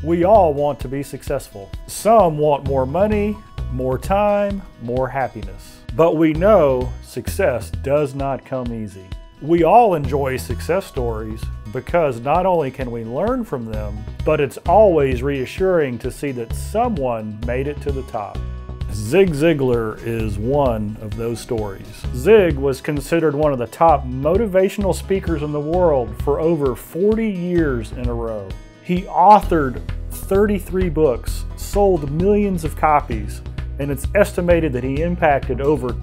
We all want to be successful. Some want more money, more time, more happiness. But we know success does not come easy. We all enjoy success stories because not only can we learn from them, but it's always reassuring to see that someone made it to the top. Zig Ziglar is one of those stories. Zig was considered one of the top motivational speakers in the world for over 40 years in a row. He authored 33 books, sold millions of copies, and it's estimated that he impacted over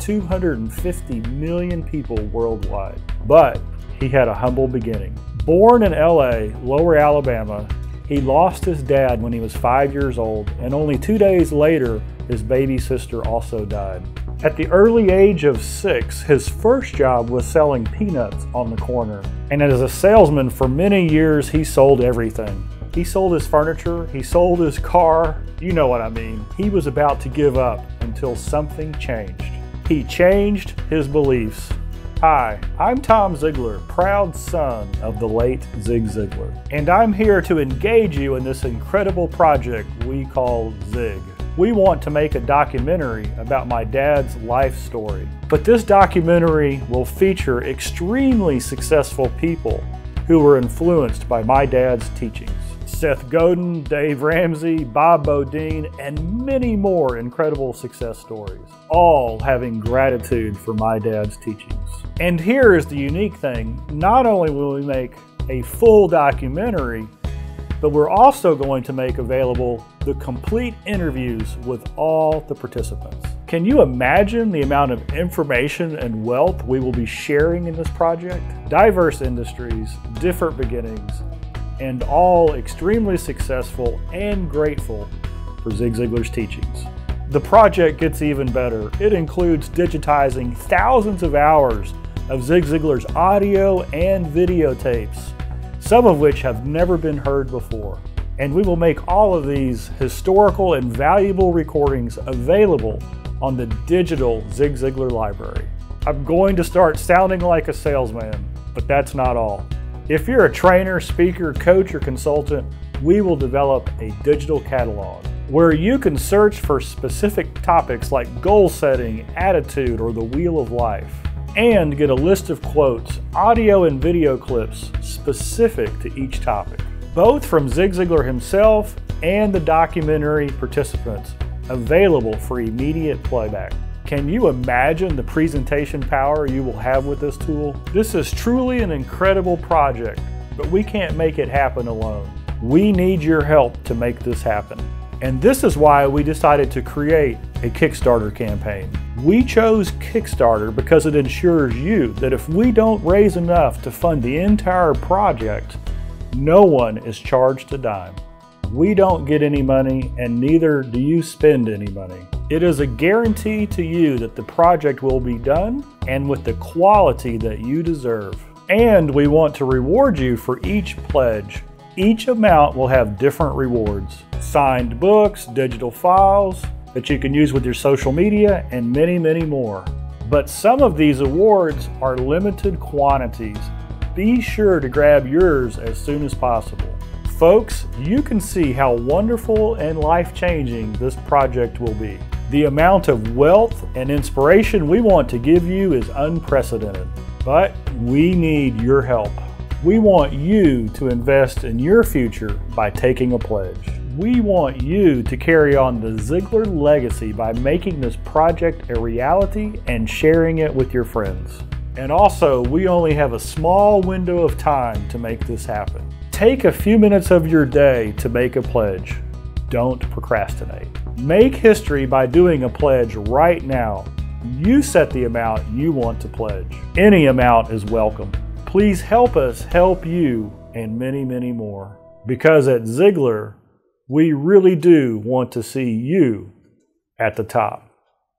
250 million people worldwide. But he had a humble beginning. Born in LA, Lower Alabama, he lost his dad when he was 5 years old, and only 2 days later, his baby sister also died. At the early age of 6, his first job was selling peanuts on the corner. And as a salesman for many years, he sold everything. He sold his furniture, he sold his car, you know what I mean. He was about to give up until something changed. He changed his beliefs. Hi, I'm Tom Ziglar, proud son of the late Zig Ziglar. And I'm here to engage you in this incredible project we call Zig. We want to make a documentary about my dad's life story. But this documentary will feature extremely successful people who were influenced by my dad's teachings. Seth Godin, Ramsey, Beaudine, and many more incredible success stories, all having gratitude for my dad's teachings. And here is the unique thing, not only will we make a full documentary, but we're also going to make available the complete interviews with all the participants. Can you imagine the amount of information and wealth we will be sharing in this project? Diverse industries, different beginnings, and all extremely successful and grateful for Zig Ziglar's teachings. The project gets even better. It includes digitizing thousands of hours of Zig Ziglar's audio and videotapes, some of which have never been heard before. And we will make all of these historical and valuable recordings available on the digital Zig Ziglar library. I'm going to start sounding like a salesman, but that's not all. If you're a trainer, speaker, coach, or consultant, we will develop a digital catalog where you can search for specific topics like goal setting, attitude, or the wheel of life, and get a list of quotes, audio and video clips specific to each topic, both from Zig Ziglar himself and the documentary participants, available for immediate playback. Can you imagine the presentation power you will have with this tool? This is truly an incredible project, but we can't make it happen alone. We need your help to make this happen. And this is why we decided to create a Kickstarter campaign. We chose Kickstarter because it ensures you that if we don't raise enough to fund the entire project, no one is charged a dime. We don't get any money, and neither do you spend any money. It is a guarantee to you that the project will be done and with the quality that you deserve. And we want to reward you for each pledge. Each amount will have different rewards. Signed books, digital files that you can use with your social media, and many, many more. But some of these awards are limited quantities. Be sure to grab yours as soon as possible. Folks, you can see how wonderful and life-changing this project will be. The amount of wealth and inspiration we want to give you is unprecedented, but we need your help. We want you to invest in your future by taking a pledge. We want you to carry on the Ziglar legacy by making this project a reality and sharing it with your friends. And also, we only have a small window of time to make this happen. Take a few minutes of your day to make a pledge. Don't procrastinate. Make history by doing a pledge right now. You set the amount you want to pledge. Any amount is welcome. Please help us help you and many, many more. Because at Ziglar, we really do want to see you at the top.